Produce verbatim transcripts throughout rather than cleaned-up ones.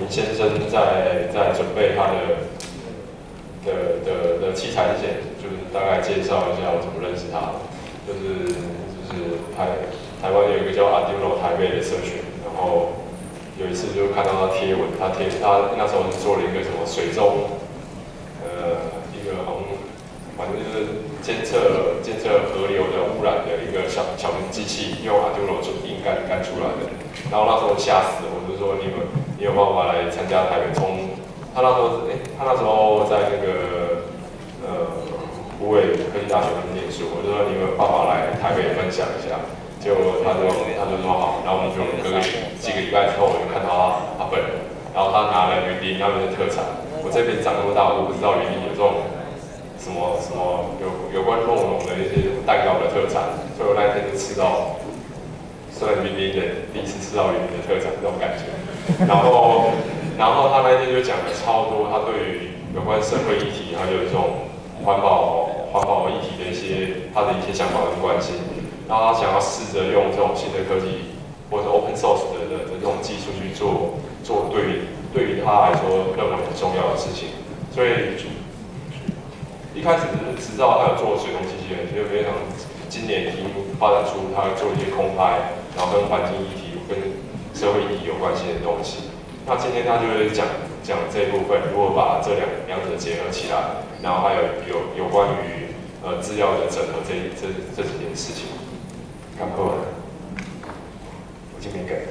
林先生在在准备他的的的的器材之前，就是大概介绍一下我怎么认识他的，就是就是台台湾有一个叫 Arduino 台北的社群，然后有一次就看到他贴文，他贴他那时候是做了一个什么水中，呃，一个好像反正就是监测监测河流的污染的一个小小型机器，用 Arduino 做硬干干出来的。然后那时候吓死了，我就说你有你有办法来参加台北冲？他那时候哎、欸，他那时候在那个呃湖北科技大学那边念书，我就说你有没有办法来台北分享一下？结果他就他就说好，然后我们就隔个几个礼拜之后，我就看到他他本人，然后他拿了云林那边的特产。我这边长那么大，我都不知道云林有这种什么什么有有关肉农的一些蛋糕的特产，所以我那一天就吃到。虽然云林人第一次吃到云林的特产这种感觉，然后，然后他那一天就讲了超多他对于有关社会议题还有这种环保环保议题的一些他的一些想法跟关心，然后他想要试着用这种新的科技或者 open source 的的的这种技术去做做对于对于他来说认为很重要的事情，所以一开始只知道他有做水中机器人，就非常今年已经发展出他做一些空拍。然后跟环境议题、跟社会议题有关系的东西。那今天他就会讲讲这一部分，如果把这两两者结合起来，然后还有有有关于呃资料的整合这这这几件事情。赶快了，我今天给，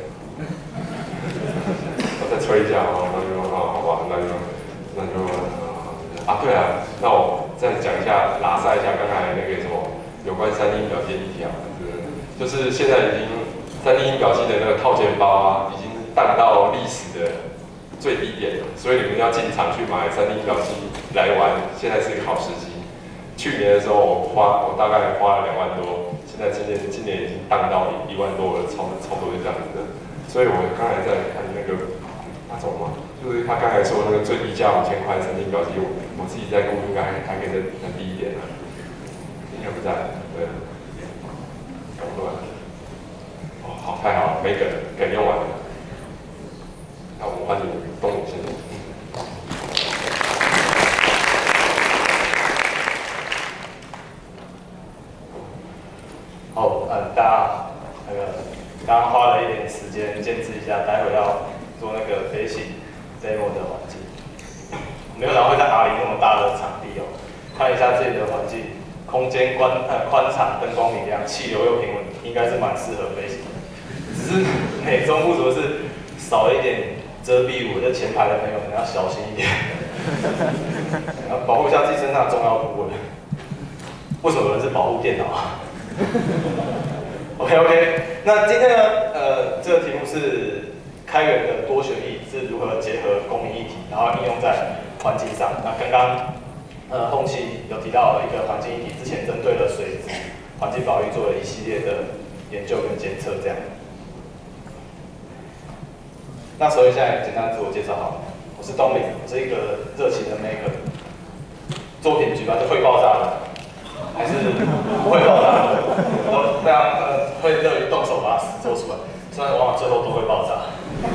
我再吹一下哦，那就啊好吧，那就那就啊对啊，那我再讲一下拉塞一下刚才那个什么有关三 D 表现议题啊，就是现在已经。三 D 印表机的那个套件包啊，已经荡到历史的最低点了，所以你们要进场去买三 D 印表机来玩，现在是一个好时机。去年的时候我花我大概花了两万多，现在今年今年已经荡到一一万多了，差不差不多是这样子的。所以我刚才在看那个那种嘛，就是他刚才说那个最低价五千块三 D 印表机，我我自己在估应该还还可以再再低一点呢，应该不在，对，搞不完。好，太好了，没梗，梗用完了。那我们欢迎东武先生。 好，呃，大家那个刚刚花了一点时间见识一下，待会要做那个飞行 demo 的环境。没有人会在哪里那么大的场地哦，看一下这里的环境，空间宽呃宽敞，灯光明亮，气流又平稳，应该是蛮适合飞行的。只是美中不足是少了一点遮蔽物，这前排的朋友可能要小心一点，要保护一下自己身上的重要部位。为什么有人是保护电脑啊 ？OK OK， 那今天呢，呃，这个题目是开源的多学议是如何结合公民议题，然后应用在环境上。那刚刚呃后期有提到一个环境议题，之前针对了水质环境保育做了一系列的研究跟监测，这样。那所以现在简单自我介绍好了，我是东林，我是一个热情的 maker， 作品举办是会爆炸的，还是不会爆炸的，我非常呃会乐于动手把它做出来，虽然往往最后都会爆炸。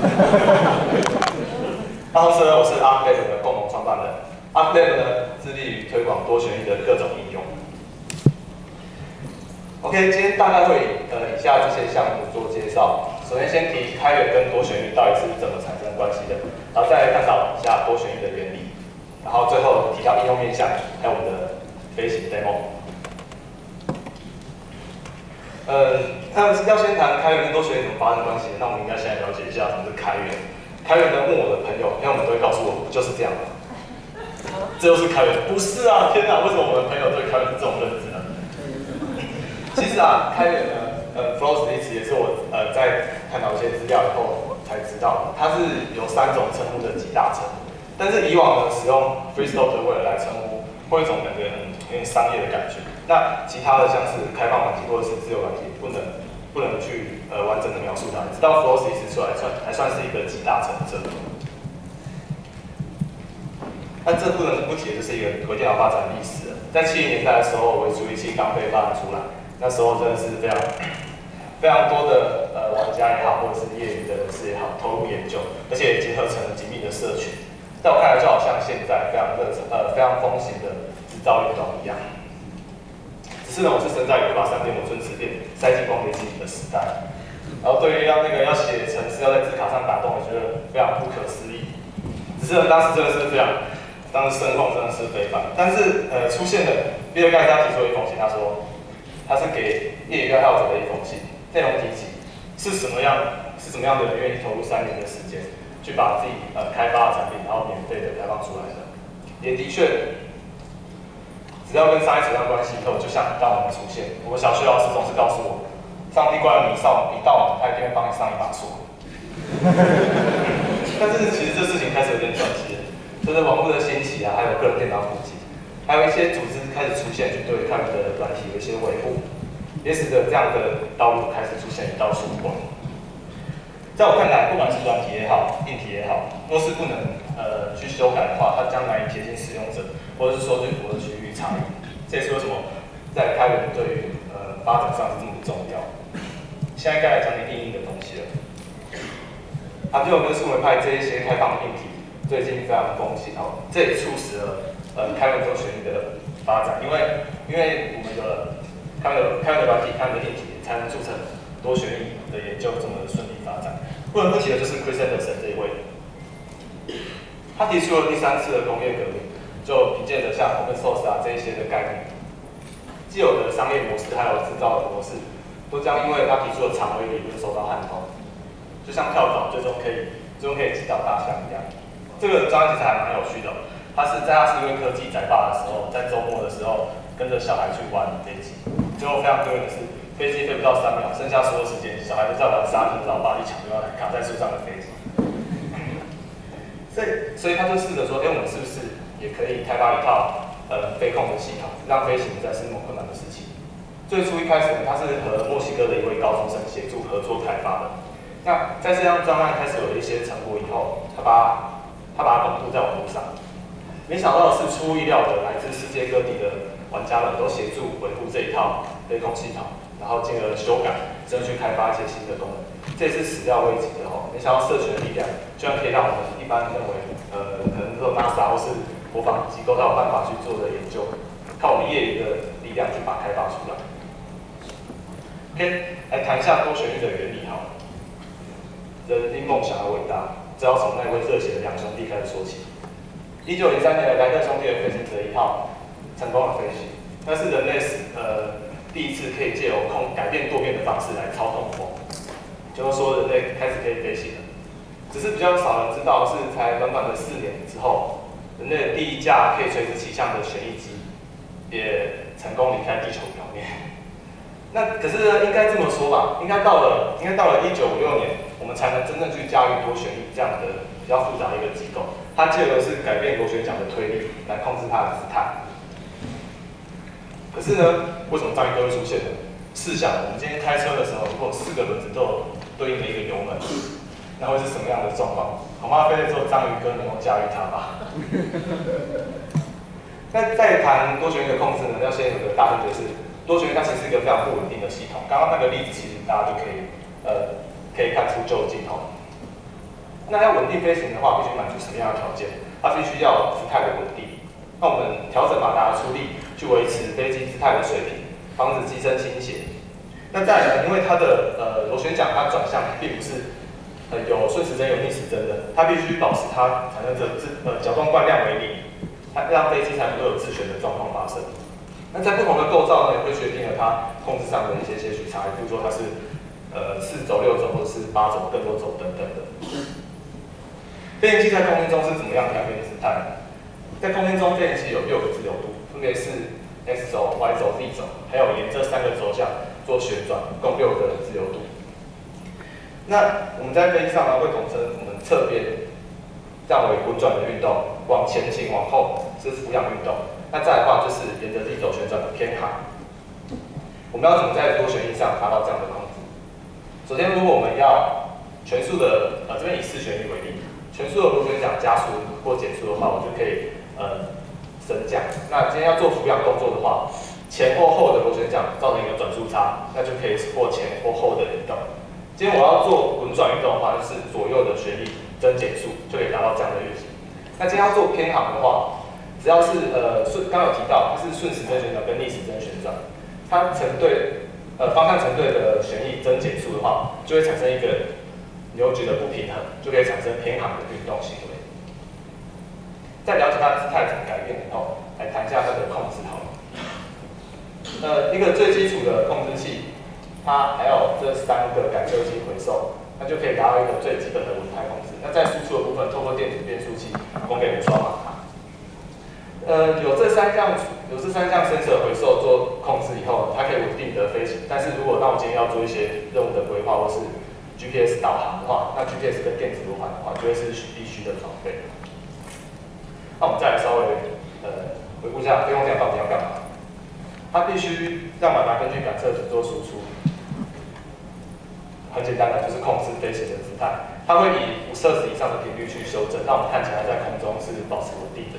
那同时呢，我是 ArcLab 的共同创办人 ，ArcLab 呢致力于推广多旋翼的各种应用。OK， 今天大概会以呃以下这些项目做介绍。首先先提开源跟多旋翼到底是怎么产生关系的，然后再来探讨一下多旋翼的原理，然后最后提到应用面向，还有我们的飞行 demo。呃，那要先谈开源跟多旋翼怎么发生关系，那我们应该先来了解一下什么是开源。开源的问我的朋友，因为我们都会告诉我，不就是这样吗？这就是开源？不是啊！天哪，为什么我们的朋友对开源是这种认知呢？其实啊，开源呢，呃 ，Flow 这一词也是我呃在探讨一些资料以后才知道，它是有三种称呼的几大称。但是以往呢，使用 FreeStyle 来称呼，会有一种感觉很有点商业的感觉。那其他的像是开放环境或者是自由环境，不能不能去呃完整的描述它。直到 Flow 这一词出来，算还算是一个集大成者。那这不能不提的就是一个微电脑发展历史了。在七零年代的时候，微处理器刚被发展出来。那时候真的是非常非常多的呃玩家也好，或者是业余的人士也好，投入研究，而且结合成了紧密的社群，在我看来就好像现在非常热呃非常风行的制造运动一样。只是呢，我是生在一个把三点五寸磁片塞进光碟机里的时代，然后对于要那个要写程式要在字卡上打洞，我觉得非常不可思议。只是呢，当时真的是非常，当时盛况真的是非凡。但是呃，出现了比尔盖茨他提出了一封信，他说他是给业余爱好者的一封信，内容提及是什么样是什么样的人愿意投入三年的时间去把自己呃开发的产品，然后免费的开放出来的，也的确。只要跟上一扯上关系以后，就像大门的出现。我小学老师总是告诉我，上帝关了你上你道门，他一定会帮你上一把锁。但是其实这事情开始有点转机了，随着网络的兴起啊，还有个人电脑普及，还有一些组织开始出现，去对开源的软体有一些维护，也使得这样的道路开始出现一道曙光。在我看来，不管是软体也好，硬体也好，若是不能呃去修改的话，它将难以贴近使用者，或者是说对符合区域差异。这也是为什么在开源对于呃发展上是这么重要。现在该来讲点硬硬的东西了。阿 Q 跟数位派这一些开放的硬体最近非常风行哦，这也促使了呃开源多学历的发展，因为因为我们有了开源的开源的软体、开源的硬体，才能促成多学历的研究这么顺利发展。不能不提的就是 Chris Anderson 这一位，他提出了第三次的工业革命，就凭借着像 Open Source 啊这一些的概念，既有的商业模式还有制造的模式，都将因为他提出的长尾理论受到撼动，就像跳蚤最终可以最终可以击倒大象一样。这个专案其实还蛮有趣的、哦，他是在他是因为科技宅爸的时候，在周末的时候跟着小孩去玩飞机，最后非常丢人的是。飞机飞不到三秒，剩下所有时间，小孩子在玩沙子，老爸去抢对方卡在树上的飞机。所以，所以他就试着说，哎、欸，我们是不是也可以开发一套呃飞控的系统，让飞行不再是那么困难的事情？最初一开始，他是和墨西哥的一位高中生协助合作开发的。那在这项专案开始有了一些成果以后，他把他把它公布在网络上。没想到的是，出乎意料的，来自世界各地的玩家们都协助维护这一套飞控系统。然后进而修改，甚至去开发一些新的功能，这也是始料未及的哦。没想到社群的力量，居然可以让我们一般认为，呃，可能只有 NASA 或是国防机构才有办法去做的研究，靠我们业余的力量去把它开发出来。OK， 来谈一下多旋律的原理好了。人因梦想而伟大，这要从那位热血的两兄弟开始说起。一九零三年，莱特兄弟的飞行者一号成功了飞行，那是人类史呃。第一次可以借由空改变舵面的方式来操控风，就是说人类开始可以飞行了。只是比较少人知道的是，才短短的四年之后，人类的第一架可以垂直起降的旋翼机也成功离开地球表面。那可是呢，应该这么说吧，应该到了应该到了一九五六年，我们才能真正去驾驭多旋翼这样的比较复杂的一个机构。它借由的是改变螺旋桨的推力来控制它的姿态。可是呢，为什么章鱼哥会出现呢？试想，我们今天开车的时候，如果四个轮子都有对应的一个油门，那会是什么样的状况？恐怕非得只有章鱼哥能够驾驭它吧。那在谈多旋翼的控制呢，要先有个大前提是，多旋翼它其实是一个非常不稳定的系统。刚刚那个例子其实大家就可以呃可以看出就有镜头。那要稳定飞行的话，必须满足什么样的条件？它必须要姿态的稳定。那我们调整马达的出力，去维持飞机姿态的水平，防止机身倾斜。那再来呢，因为它的呃螺旋桨它转向并不是呃有顺时针有逆时针的，它必须保持它产生着自呃角动惯量为零，它让飞机才能够有自旋的状况发生。那在不同的构造呢，也会决定了它控制上的一些些许差异，比如说它是呃四轴、六轴或者是八轴、更多轴等等的。飞行器在空间中是怎么样改变姿态呢？在空间中，飞行器有六个自由度，分别是 X 轴、Y 轴、Z 轴，还有沿这三个轴向做旋转，共六个自由度。那我们在飞机上呢，会统称我们侧边这样为滚转的运动，往前倾、往后是俯仰运动。那再来的话，就是沿着 Z 轴旋转的偏航。我们要怎么在多旋翼上达到这样的控制？首先，如果我们要全速的，呃，这边以四旋翼为例，全速的螺旋桨加速或减速的话，我就可以呃升降。那今天要做俯仰动作的话，前或后的螺旋桨造成一个转速差，那就可以或前或后的移动。 今天我要做滚转运动的话，就是左右的旋力增减速就可以达到这样的运行。那今天要做偏航的话，只要是呃顺，刚有提到它是顺时针旋转跟逆时针旋转，它成对呃方向成对的旋力增减速的话，就会产生一个扭矩的不平衡，就可以产生偏航的运动行为。在了解它姿态怎么改变以后，来谈一下它的控制好了。呃，一个最基础的控制器，它还有这三个感测器回收，那就可以达到一个最基本的稳态控制。那在输出的部分，透过电子变速器供给无双码卡。呃，有这三项有这三项 sensor 回收做控制以后，它可以稳定的飞行。但是如果当我今天要做一些任务的规划或是 G P S 导航的话，那 G P S 跟电子罗盘的话，就会是必须的装备。那我们再来稍微呃回顾一下飞空桨到底要干嘛。它必须让马达根据感测器做输出，很简单的就是控制飞行的姿态。它会以五摄氏以上的频率去修正，让我们看起来在空中是保持稳定的。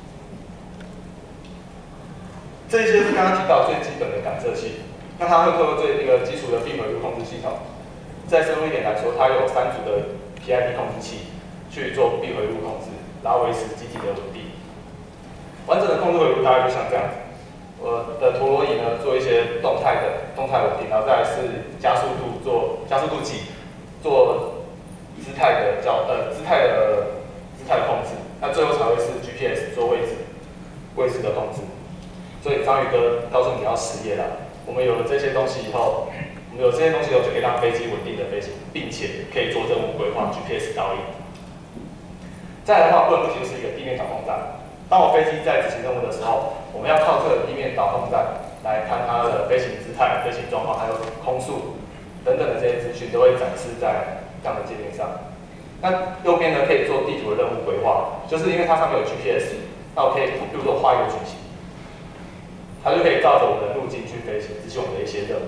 这些是刚刚提到最基本的感测器，那它会透过最一个基础的闭回路控制系统。再深入一点来说，它有三组的 P I D 控制器去做闭回路控制，然后维持机体的稳定。完整的控制回路大概就像这样子。我的陀螺仪呢，做一些动态的动态稳定，然后再来是加速度做加速度计，做姿态的叫呃姿态的姿态的控制，那最后才会是 G P S 做位置位置的控制。所以章鱼哥告诉你要实验了，我们有了这些东西以后，我们有这些东西以后就可以让飞机稳定的飞行，并且可以做任务规划 G P S 导引。再来的话，不能不提的是一个地面导控站。当我飞机在执行任务的时候，我们要靠这个地面导控站来看它的飞行姿态、飞行状况，还有空速等等的这些资讯，都会展示在这样的界面上。那右边呢，可以做地图的任务规划，就是因为它上面有 G P S， 那我可以比如说画一个矩形，它就可以照着我们的路径去飞行，执行我们的一些任务。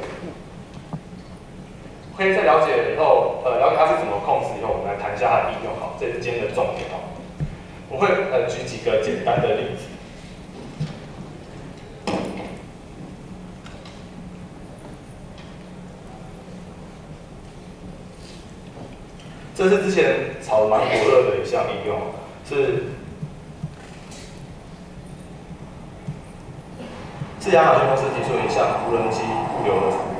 可以在了解以后，呃，了解它是怎么控制以后，我们来谈一下它的应用。好，这是今天的重点哦。我会呃举几个简单的例子。这是之前炒得蛮火热的一项应用，是是亚马逊公司提出的一项无人机物流的服务。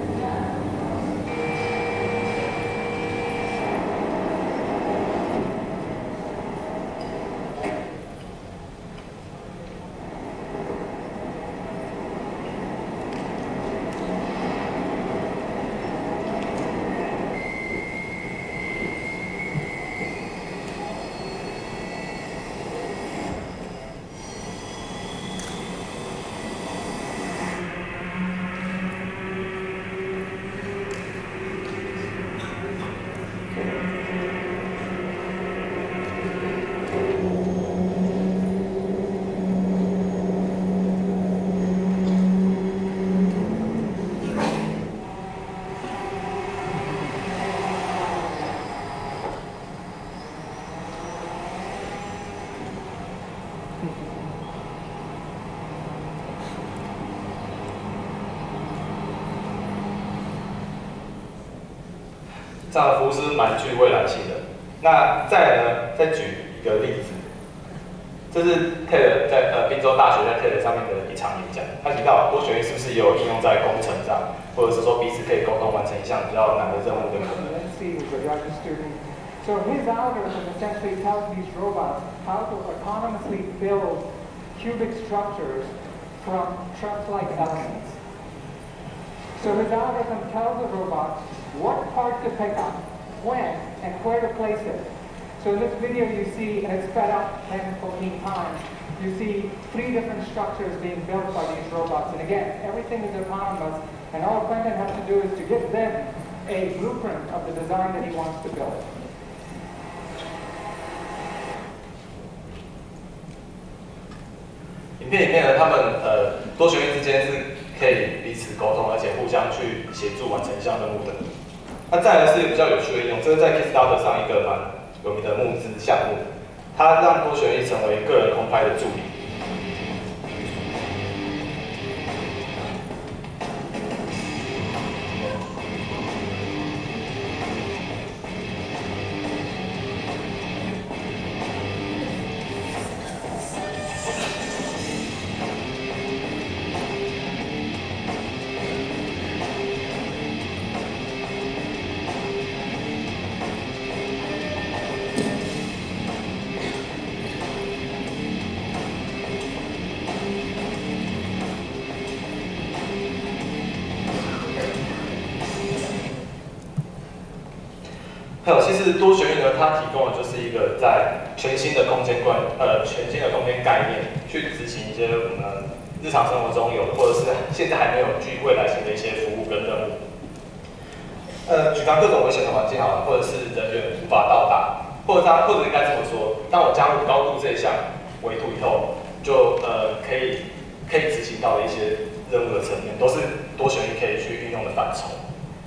这样的服务是蛮具未来性的。那再来呢，再举一个例子，这是 T E D 在呃宾州大学在 T E D 上面的一场演讲，他提到多旋律是不是也有应用在工程上，或者是说彼此可以沟通完成一项比较难的任务的可能。 So his algorithm essentially tells these robots how to autonomously build cubic structures from truss-like elements. So his algorithm tells the robot what part to pick up, when, and where to place it. So in this video you see, and it's sped up ten, fourteen times, you see three different structures being built by these robots. And again, everything is autonomous, and all Quentin has to do is to give them a blueprint of the design that he wants to build. 影片里面呢，他们呃多旋律之间是可以彼此沟通，而且互相去协助完成一项任务的。那再来是比较有趣的应用，这是在 Kickstarter 上一个蛮有名的募资项目，它让多旋律成为个人空拍的助理。 是多旋域呢，它提供的就是一个在全新的空间观，呃，全新的空间概念，去执行一些我们日常生活中有，或者是现在还没有具未来性的一些服务跟任务。呃，举凡各种危险的环境好了，或者是人员无法到达，或者它，或者应该这么说，当我加入高度这一项维度以后，就呃可以可以执行到的一些任务的层面，都是多旋域可以去运用的范畴。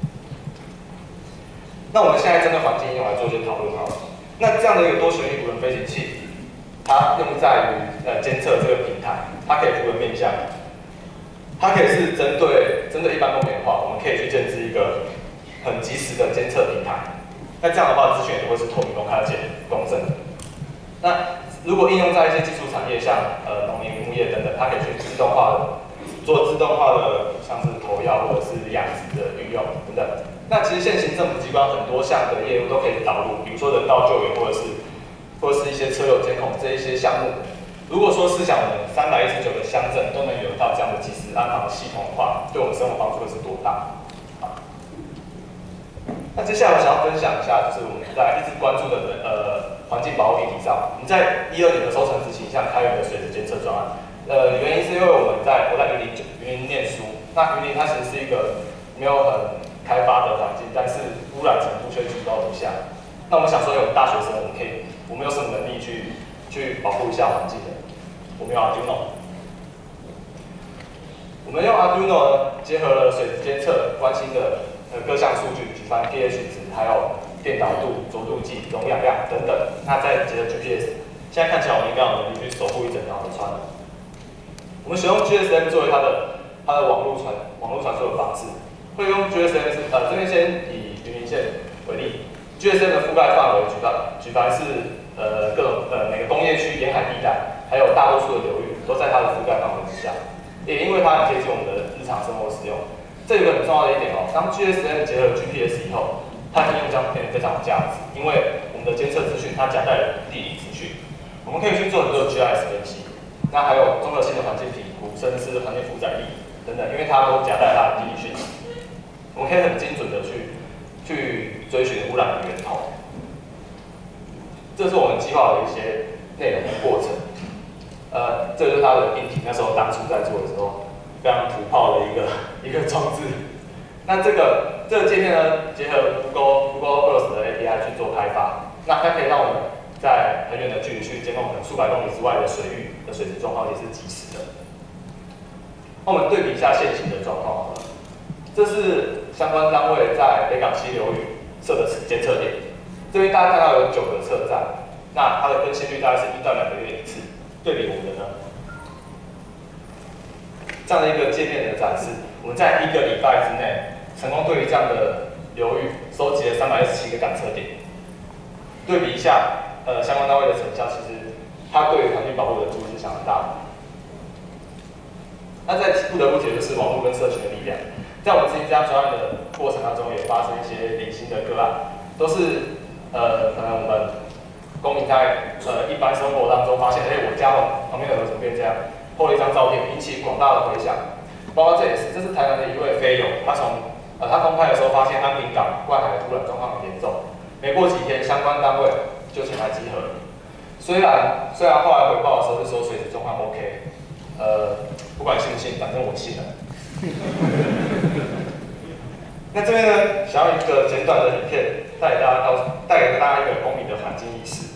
那我们现在针对环境应用来做一些讨论好了。那这样的一个多旋域无人飞行器，它用在于呃监测这个平台，它可以符合面向，它可以是针对针对一般公民的话，我们可以去建置一个很及时的监测平台。那这样的话，资讯也都会是透明、公开、且公正的。那如果应用在一些基础产业，像呃农林牧业等等，它可以去自动化的做自动化的，像是投药或者是养殖的运用等等。那其实现行政府机关很多项的业务都可以导入，比如说人道救援或者是或者是一些车友监控这一些项目。如果说是想我们三百一十九个乡镇都能有到这样的即时安防系统的话，对我们生活帮助会是多大？好，那接下来我想要分享一下，就是我们在一直关注的人呃环境保护议题上，我们在一二年的时候曾执行一项开源的水质监测专案。呃，原因是因为我们在我在云林云林念书，那云林它其实是一个没有很开发的环境，但是污染程度却居高不下。那我们想说，有大学生，我们可以，我们有什么能力去去保护一下环境的？我们用 Arduino， 我们用 Arduino 呢，结合了水质监测关心的呃各项数据，举凡 pH 值，还有电导度、浊度计、溶氧量等等。那再结合 G P S， 现在看起来我们应该有能力去守护一整条河川了。我们使用 G S M 作为它的它的网络传网络传输的方式。会用 G S M 是呃这边先以云林县为例 ，G S M 的覆盖范围举凡举凡是呃各种呃每个工业区沿海地带，还有大多数的流域都在它的覆盖范围之下。也因为它很贴近我们的日常生活使用，这有一个很重要的一点哦。当 G S M 结合 G P S 以后，它的应用将变得非常有价值，因为我们的监测资讯它夹带了地理资讯，我们可以去做很多的 G I S 分析，那还有综合性的环境评估，甚至是环境负载力等等，因为它都夹带它的地理讯息。我们可以很精准的去去追寻污染的源头，这是我们计划的一些内容的过程。呃，这就是它的硬体，那时候当初在做的时候，非常土炮的一个一个装置。那这个这个界面呢，结合 Google Google Earth 的 A P I 去做开发，那它可以让我们在很远的距离去监控可能数百公里之外的水域的水质状况，也是及时的。那我们对比一下现行的状况好了。这是相关单位在北港溪流域设的监测点，这边大家看到有九个测站，那它的更新率大概是一到两个月一次。对比我们的呢，这样的一个界面的展示，我们在一个礼拜之内，成功对于这样的流域收集了三百一十七个感测点。对比一下，呃，相关单位的成效，其实它对于环境保护的助力是相当大的。那在不得不提的就是网络跟社群的力量。在我们执行这项专案的过程当中，也发生一些零星的个案，都是呃，可能我们公民在呃一般生活当中发现，哎，我家旁边的河怎么变这样，拍了一张照片，引起广大的回响。包括这也是，这是台南的一位飞友，他从呃他公开的时候发现安平港外海污染状况很严重，没过几天相关单位就前来集合。虽然虽然后来回报的时候是说水质状况 OK， 呃，不管信不信，反正我信了。那这边呢，想要一个简短的影片，带给大家到带给大家一个公民的环境意识。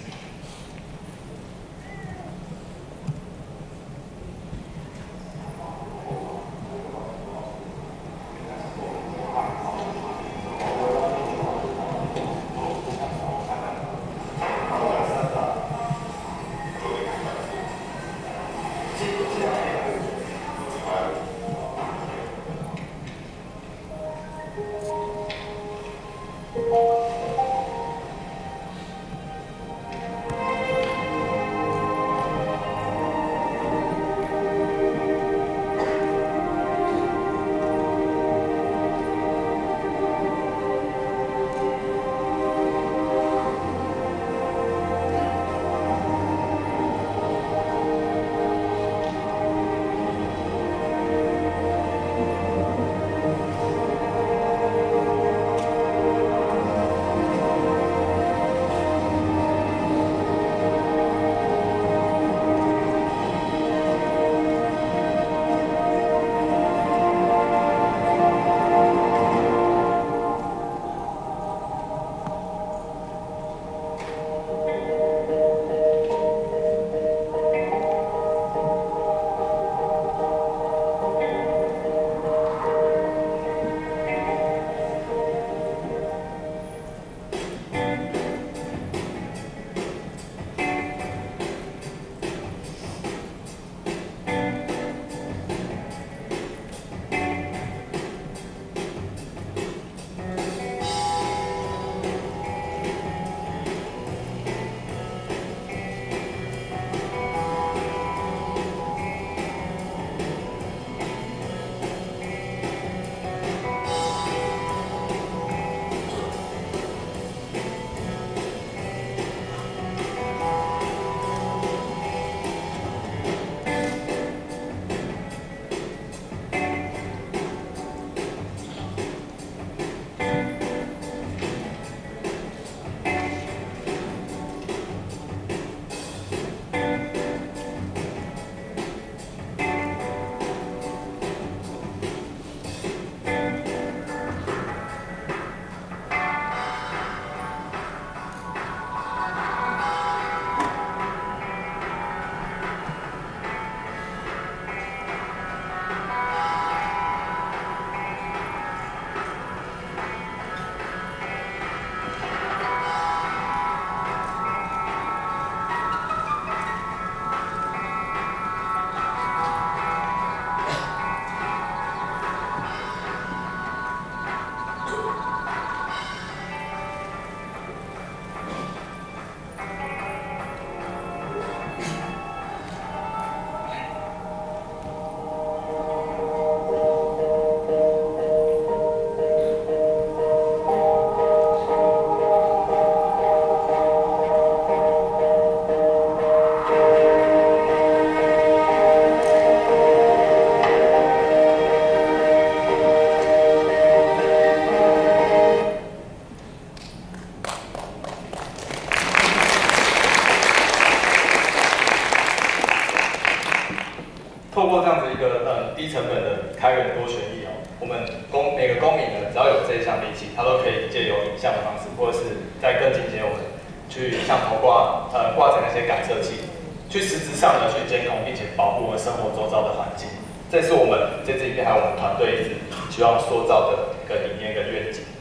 透过这样子一个呃低成本的开源多权益哦，我们公每个公民呢，只要有这一项利器，他都可以借由影像的方式，或者是在更进阶，我们去像头挂呃挂着那些感测器，去实质上的去监控，并且保护我们生活周遭的环境。这是我们这支影片还有我们团队一直希望塑造的一个理念跟愿景。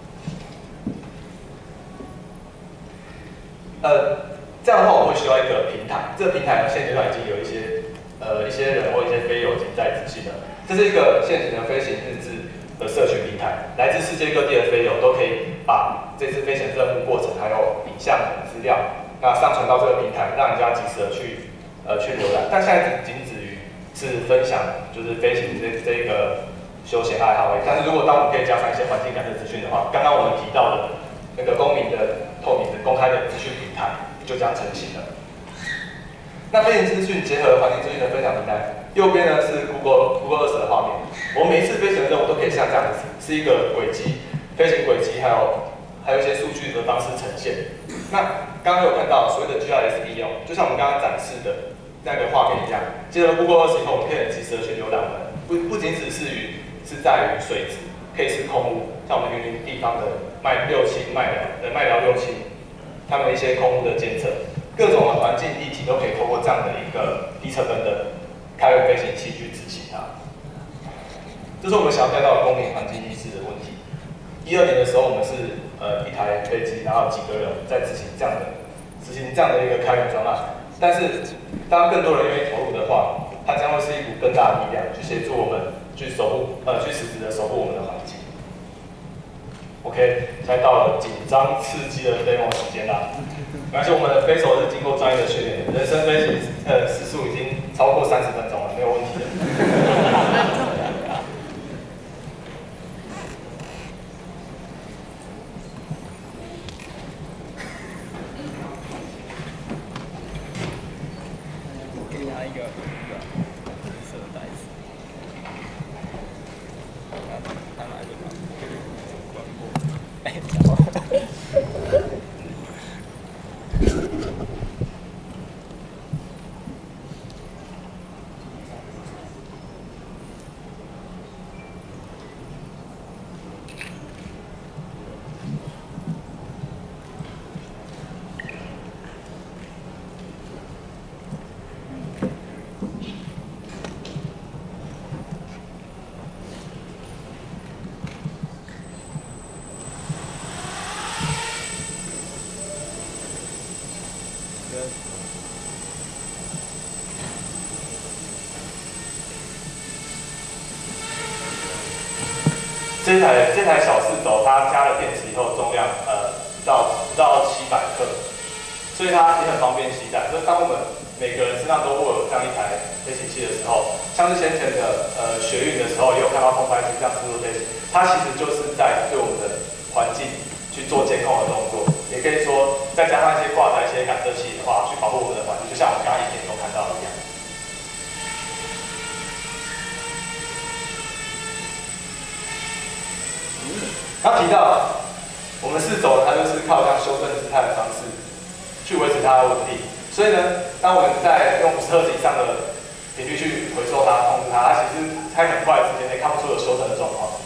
呃，这样的话我们会需要一个平台，这个平台呢现阶段已经有一些呃一些人或一些飞友已经在执行了。这是一个现行的飞行日志的社群平台，来自世界各地的飞友都可以把这次飞行任务过程还有影像的资料，那上传到这个平台，让人家及时的去呃去浏览。但现在仅止于是分享就是飞行这这个休闲爱好而已。但是如果当我们可以加上一些环境感测资讯的话，刚刚我们提到的那个公民的透明的公开的资讯平台就将成型了。那飞行资讯结合环境资讯的分享平台，右边呢是 Google Google Earth 的画面。我们每一次飞行的任务都可以像这样子，是一个轨迹、飞行轨迹，还有还有一些数据的方式呈现。那刚刚有看到所谓的 G I S 应用，就像我们刚刚展示的那个画面一样，接了 Google Earth 以后，我们可以很及时的去浏览我们，不不仅只是于是在于水质，可以是空污，像我们云林地方的麦六轻、麦寮的麦寮六轻，他们的一些空污的监测。各种的环境议题都可以透过这样的一个低成本的开源飞行器去执行它。这是我们想要带到的公民环境意识的问题。一二年的时候，我们是呃一台飞机，然后几个人在执行这样的执行这样的一个开源专案。但是当更多人愿意投入的话，它将会是一股更大的力量，去协助我们去守护呃去实质的守护我们的环境。OK， 现在到了紧张刺激的 demo 时间啦。而且我们的飞手是经过专业的训练，人生飞行呃时速已经超过三十分钟了，没有问题的。 给他一个一个紫色的袋子，他拿一个管过，哎，然后。 这台这台小四轴，它加了电池以后，重量呃不到不到七百克，所以它也很方便携带。所以当我们每个人身上都握有这样一台飞行器的时候，像是先前的呃学运的时候，也有看到空拍机这样自助飞行，它其实就是在对我们的环境去做监控的动作。也可以说，再加上一些挂载一些感测器的话，去保护我们的环境，就像我们刚刚影片中看到的一样。他提到，我们四轴它就是靠这样修正姿态的方式去维持它的稳定。所以呢，当我们在用五十赫兹以上的频率去回收它、控制它，它其实在很快的时间内看不出有修正的状况。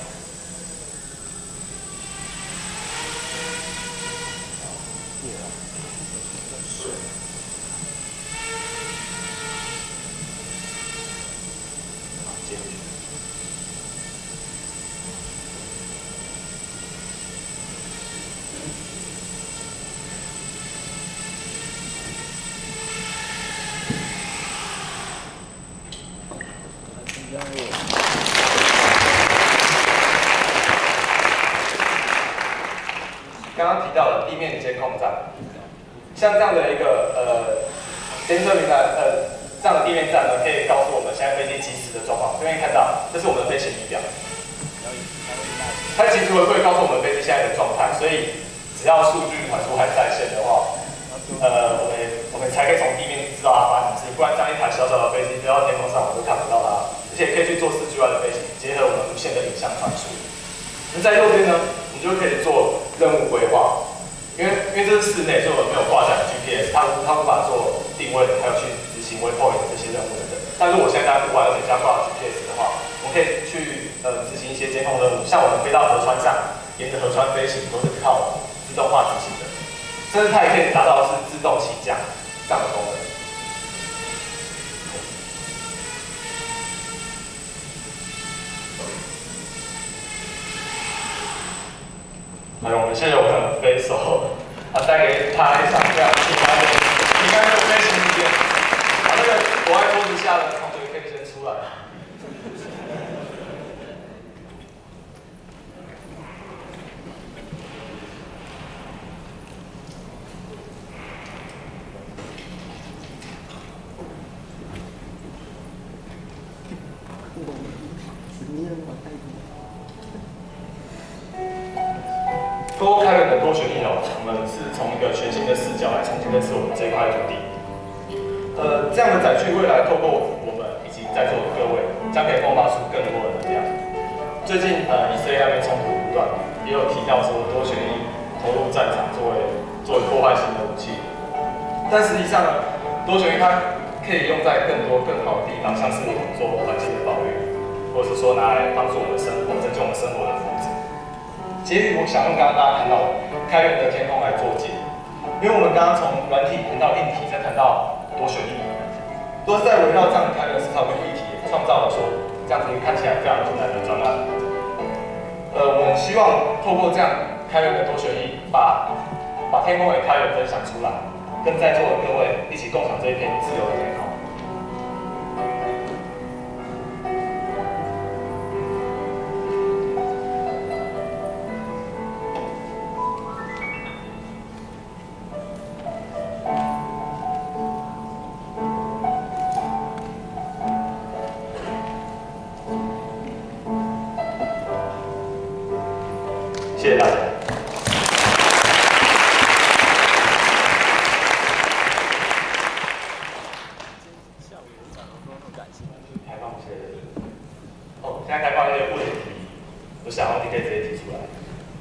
刚刚提到了地面监控站，像这样的一个呃监测平台，呃这样的地面站呢，可以告诉我们现在飞机即时的状况。这边看到，这是我们的飞行仪表，它即时回馈告诉我们飞机现在的状态，所以只要数据传输还在线的话，呃，我们我们才可以从地面知道它发生什么事情。不然这样一台小小的飞机飞到天空上，我们都看不到它，而且可以去做四 G 外的飞行，结合我们无线的影像传输。那在右边呢，你就可以做任务规划，因为因为这是室内，所以我们没有挂载 G P S， 它它无法做定位，还有去执行 waypoint 这些任务等等。 但如果现在在户外而且加挂 G P S 的话，我们可以去呃执行一些监控任务，像我们飞到河川上，沿着河川飞行都是靠自动化执行的，甚至它也可以达到是自动起降这样的功能。还有我们谢谢我们的飞手啊，带给他一场非常平安的平安的飞行体验。把那个躲在桌子下的同学可以先出来。多开源的多学应用，我们是从一个全新的视角来重新认识我们这一块土地。呃，这样的载具未来透过我们以及在座的各位，将可以迸发出更多的能量。最近呃，以色列那边冲突不断，也有提到说多学应投入战场作为作为破坏性的武器。但实际上呢，多学应它可以用在更多更好的地方，像是我们做环境的保育，或者是说拿来帮助我们的生活，拯救我们生活的福祉。其实我想用刚刚大家谈到的开源的天空来做解，因为我们刚刚从软体谈到硬体，再谈到多学应，都是在围绕这样的开源思考跟议题，创造了说这样子看起来非常困难的专案。呃，我们希望透过这样开源的多学应，把把天空给开源分享出来，跟在座的各位一起共享这一片自由的天空。谢谢大家。开放一些哦，现在开放一些问题，有想问题可以直接提出来。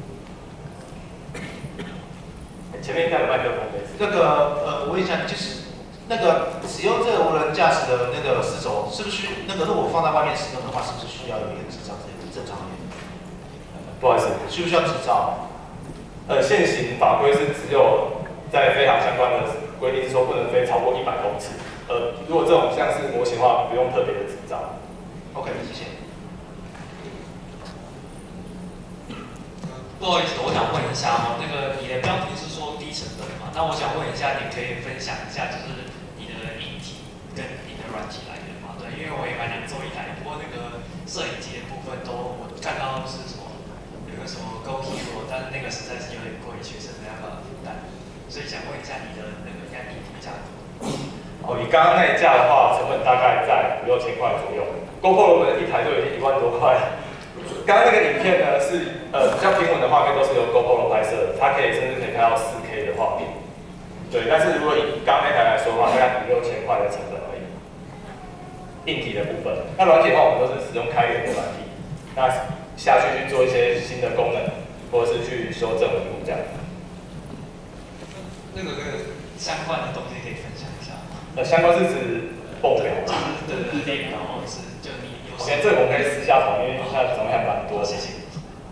前面应该有麦克风的。 那个呃，我问一下，就是那个使用这个无人驾驶的那个四轴，是不是那个如果放在外面使用的话，是不是需要有一个执照之类的正常的？ 不好意思， 需不需要执照？ 呃，现行法规是只有在飞航相关的规定是说不能飞超过一百公尺。呃，如果这种像是模型的话，不用特别的执照。 OK， 谢谢。 不好意思，我想问一下哦，那个你的标题是说低成本嘛？那我想问一下，你可以分享一下，就是你的硬体跟你的软体来源嘛？对，因为我也蛮想做一台，不过那个摄影机的部分都我看到是什么有个什么 Go Hero， 但是那个实在是有点贵，学生没办法负担，所以想问一下你的那个应该硬体价格。 哦，以刚刚那一架的话，成本大概在五六千块左右。GoPro 我们一台就已经一万多块。刚刚那个影片呢是呃比较平稳的画面都是由 GoPro 拍摄的，它可以甚至可以拍到 四K 的画面。对，但是如果以刚刚那台来说的话，大概五六千块的成本而已。硬体的部分，那软体的话，我们都是使用开源的软体，那下去去做一些新的功能，或者是去修正维护这样。 那个相关的东西可以分享一下吗？ 呃，相关是指泵表吗？ 对对对，然后是就你有。 OK， 这个我们可以私下讨论，因为现在种类还蛮多。 谢谢。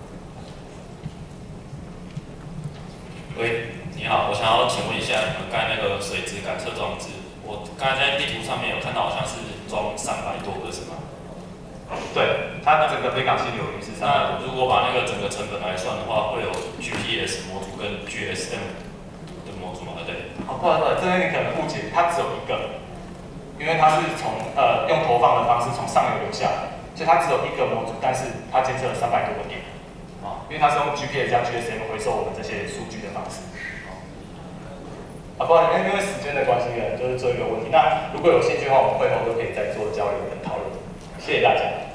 喂，你好，我想要请问一下，你们刚才那个水质感测装置，我刚才在地图上面有看到，好像是装三百多个，是吗？ 对，它整个北港溪流域是三百多。 那如果把那个整个成本来算的话，会有 G P S 模组跟 G S M 的模组吗？对。 哦，不好意思，这边你可能误解，它只有一个，因为它是从呃用投放的方式从上游流下来，所以它只有一个模组，但是它监测了三百多个点。啊，因为它是用 G P S 加 G S M 回收我们这些数据的方式。啊，不好意思，因为时间的关系呢，就是这一个问题。那如果有兴趣的话，我们会后都可以再做交流跟讨论。谢谢大家。